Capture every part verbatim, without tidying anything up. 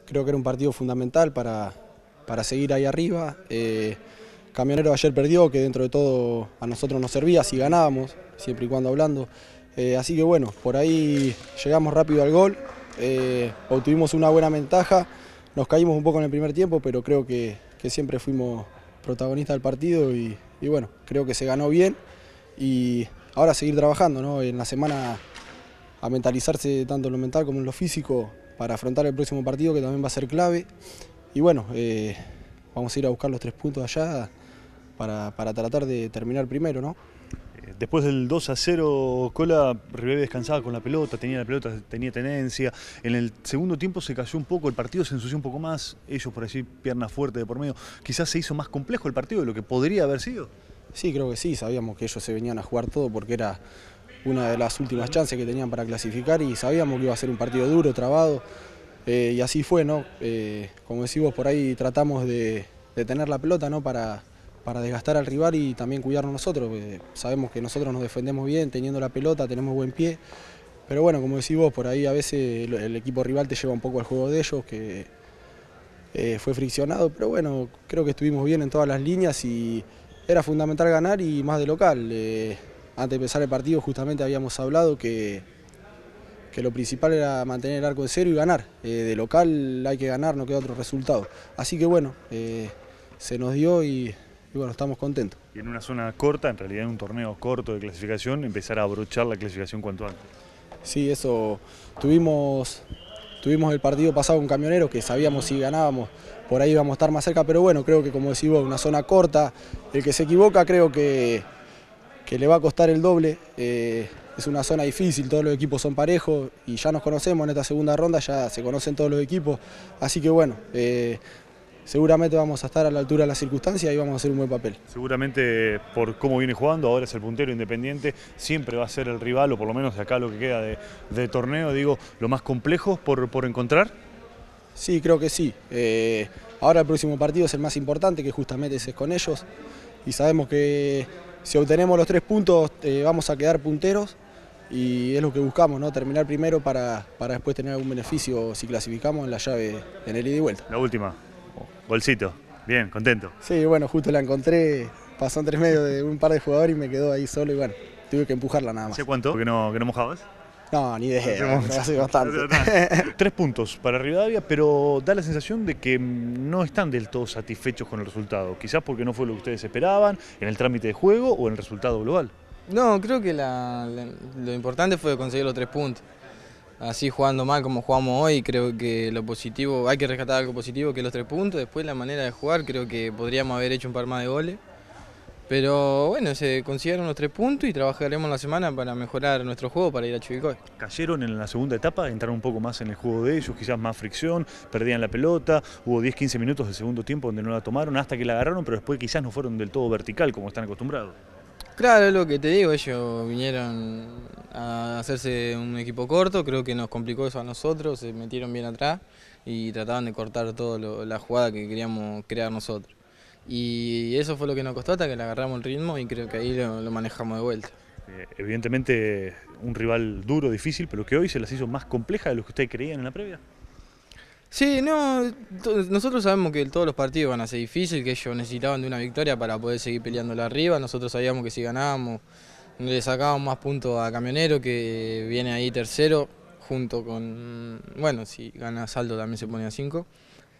creo que era un partido fundamental para, para seguir ahí arriba. Eh, Camionero ayer perdió, que dentro de todo a nosotros nos servía si ganábamos, siempre y cuando hablando. Eh, así que bueno, por ahí llegamos rápido al gol, eh, obtuvimos una buena ventaja, nos caímos un poco en el primer tiempo, pero creo que, que siempre fuimos protagonistas del partido y, y bueno, creo que se ganó bien y ahora seguir trabajando, ¿no? En la semana a mentalizarse tanto en lo mental como en lo físico para afrontar el próximo partido, que también va a ser clave. Y bueno, eh, vamos a ir a buscar los tres puntos allá para, para tratar de terminar primero, ¿no? Después del dos a cero, Cola, Rivadavia descansaba con la pelota, tenía la pelota, tenía tenencia. En el segundo tiempo se cayó un poco, el partido se ensució un poco más, ellos por allí pierna fuerte de por medio. Quizás se hizo más complejo el partido de lo que podría haber sido. Sí, creo que sí, sabíamos que ellos se venían a jugar todo porque era una de las últimas chances que tenían para clasificar y sabíamos que iba a ser un partido duro, trabado, eh, y así fue, ¿no? Eh, como decís vos, por ahí tratamos de, de tener la pelota, ¿no? Para, para desgastar al rival y también cuidarnos nosotros. Eh, sabemos que nosotros nos defendemos bien, teniendo la pelota, tenemos buen pie, pero bueno, como decís vos, por ahí a veces el, el equipo rival te lleva un poco al juego de ellos, que eh, fue friccionado, pero bueno, creo que estuvimos bien en todas las líneas y era fundamental ganar y más de local. Eh, antes de empezar el partido justamente habíamos hablado que, que lo principal era mantener el arco en cero y ganar. Eh, de local hay que ganar, no queda otro resultado. Así que bueno, eh, se nos dio y, y bueno, estamos contentos. Y en una zona corta, en realidad en un torneo corto de clasificación, empezar a abrochar la clasificación cuanto antes. Sí, eso tuvimos... Tuvimos el partido pasado con Camionero, que sabíamos si ganábamos, por ahí íbamos a estar más cerca, pero bueno, creo que como decís vos, una zona corta, el que se equivoca creo que, que le va a costar el doble, eh, es una zona difícil, todos los equipos son parejos y ya nos conocemos en esta segunda ronda, ya se conocen todos los equipos, así que bueno, eh, seguramente vamos a estar a la altura de las circunstancias y vamos a hacer un buen papel. Seguramente por cómo viene jugando, ahora es el puntero Independiente, siempre va a ser el rival, o por lo menos de acá lo que queda de, de torneo, digo, lo más complejo por, por encontrar. Sí, creo que sí. Eh, ahora el próximo partido es el más importante, que justamente es con ellos, y sabemos que si obtenemos los tres puntos eh, vamos a quedar punteros, y es lo que buscamos, ¿no? Terminar primero para, para después tener algún beneficio si clasificamos en la llave en el ida y vuelta. La última. Golcito, bien, contento. Sí, bueno, justo la encontré, pasó entre medio de un par de jugadores y me quedó ahí solo y bueno, tuve que empujarla nada más. ¿Hace cuánto que no, que no mojabas? No, ni idea, hace bastante. Tres puntos para Rivadavia, pero da la sensación de que no están del todo satisfechos con el resultado. Quizás porque no fue lo que ustedes esperaban en el trámite de juego o en el resultado global. No, creo que la, la, lo importante fue conseguir los tres puntos. Así jugando mal como jugamos hoy, creo que lo positivo, hay que rescatar algo positivo que los tres puntos. Después la manera de jugar, creo que podríamos haber hecho un par más de goles. Pero bueno, se consiguieron los tres puntos y trabajaremos la semana para mejorar nuestro juego para ir a Chivilcoy. Cayeron en la segunda etapa, entraron un poco más en el juego de ellos, quizás más fricción, perdían la pelota, hubo diez quince minutos del segundo tiempo donde no la tomaron hasta que la agarraron, pero después quizás no fueron del todo vertical como están acostumbrados. Claro, es lo que te digo, ellos vinieron a hacerse un equipo corto, creo que nos complicó eso a nosotros, se metieron bien atrás y trataban de cortar toda la jugada que queríamos crear nosotros. Y eso fue lo que nos costó hasta que le agarramos el ritmo y creo que ahí lo, lo manejamos de vuelta. Eh, evidentemente un rival duro, difícil, pero que hoy se las hizo más compleja de lo que ustedes creían en la previa. Sí, no, nosotros sabemos que todos los partidos van a ser difíciles, que ellos necesitaban de una victoria para poder seguir peleándola arriba. Nosotros sabíamos que si ganábamos le sacábamos más puntos a Camionero, que viene ahí tercero, junto con, bueno, si gana Salto también se pone a cinco.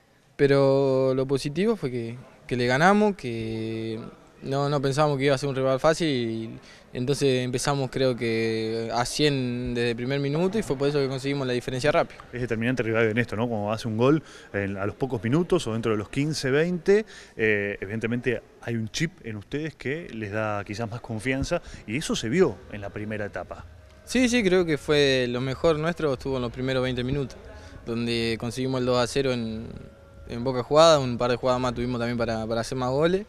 Pero lo positivo fue que, que le ganamos, que no, no pensábamos que iba a ser un rival fácil y entonces empezamos creo que a cien desde el primer minuto y fue por eso que conseguimos la diferencia rápido. Es determinante Rivadavia en esto, ¿no? Cuando hace un gol en, a los pocos minutos o dentro de los quince, veinte, eh, evidentemente hay un chip en ustedes que les da quizás más confianza y eso se vio en la primera etapa. Sí, sí, creo que fue lo mejor nuestro, estuvo en los primeros veinte minutos, donde conseguimos el dos a cero en, en pocas jugadas, un par de jugadas más tuvimos también para, para hacer más goles.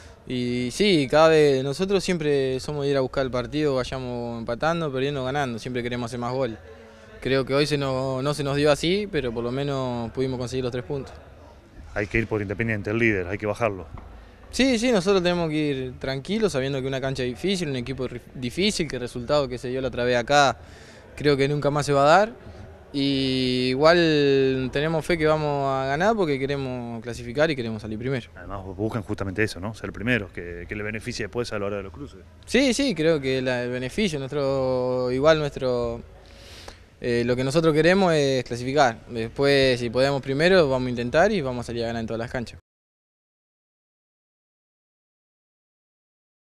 Y sí, cada vez nosotros siempre somos de ir a buscar el partido, vayamos empatando, perdiendo, ganando, siempre queremos hacer más goles. Creo que hoy se nos, no se nos dio así, pero por lo menos pudimos conseguir los tres puntos. Hay que ir por Independiente, el líder, hay que bajarlo. Sí, sí, nosotros tenemos que ir tranquilos, sabiendo que una cancha difícil, un equipo difícil, que el resultado que se dio la otra vez acá creo que nunca más se va a dar. Y igual tenemos fe que vamos a ganar porque queremos clasificar y queremos salir primero. Además buscan justamente eso, ¿no? Ser primeros, que, que le beneficie después a la hora de los cruces. Sí, sí, creo que la- el beneficio, nuestro, igual nuestro, eh, lo que nosotros queremos es clasificar. Después, si podemos primero, vamos a intentar y vamos a salir a ganar en todas las canchas.